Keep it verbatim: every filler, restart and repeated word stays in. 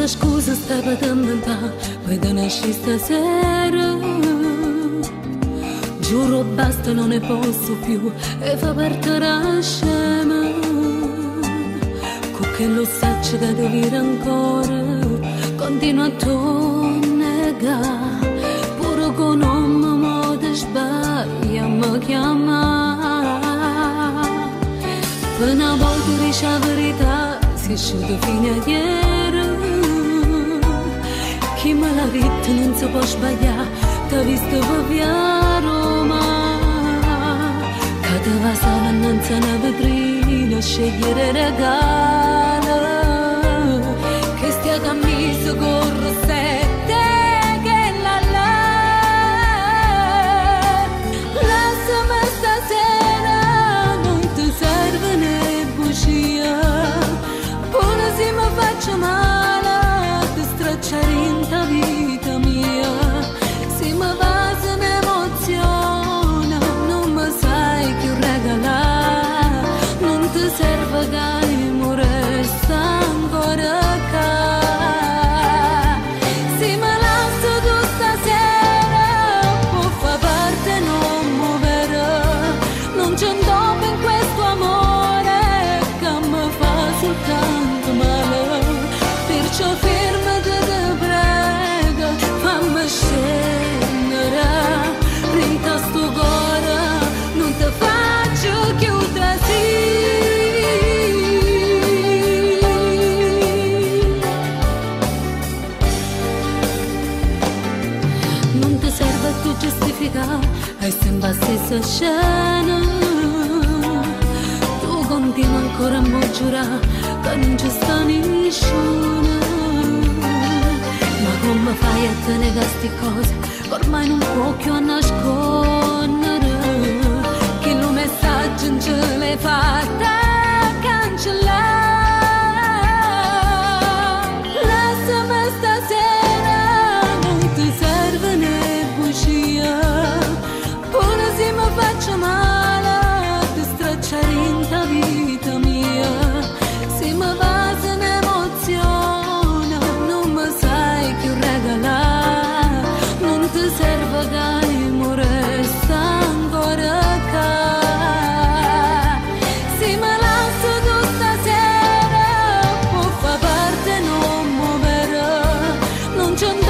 scusa stai per inventare, poi te ne esci stasera. Giuro basta, non ne posso più e fa parte la scema. Con che lo saccio che devi ancora, continua a tu negare. Pure con un mo ti sbaglia, mi chiama. Per una volta dici la verità, si è asciutta fino a ieri. Chi me l'ha detto non si può sbagliare, t'ha visto per via Roma. Che te va stare innanzi a una vetrina, scegliere regalo. Che stia camminando con rossette, che la la. Lasciami stasera, non ti serve né bugia. Pure se mi faccio male, ti stracciare in ta vita mia. Se mi va se ne emoziona, non mi sai più regalare. Non ti serve che mi resta ancora qua. Se mi lascio tu stasera, può far parte, non muovere. Non c'è un dopo in questo amore che mi fa soltanto male. Perciò fermati, ti prego, fammi scendere. Rinta sto cuore, non ti faccio chiudere sì. Non ti serve a tu giustificare, è sempre la stessa scena. Tu continui ancora a mo giurare che non ci sta nessuno. Ma come fai a te negare sti cose, che ormai non può più nascondere. Che lo messaggio non ce l'hai fatta cancellare. Lasciami stasera, non ti serve né bugia. Pure se mi faccio male, ti stracciare in ta vita mia. Se mi va se ne emoziona, non mi sai più regalare. Non ti serve che mi resta ancora qua. Se mi lascio tu stasera, può far parte, non muovere. Non c'è